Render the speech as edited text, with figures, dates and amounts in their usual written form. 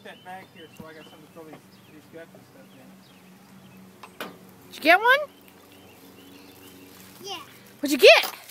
that bag here so I got something to throw these guts and stuff in. Did you get one? Yeah. What'd you get?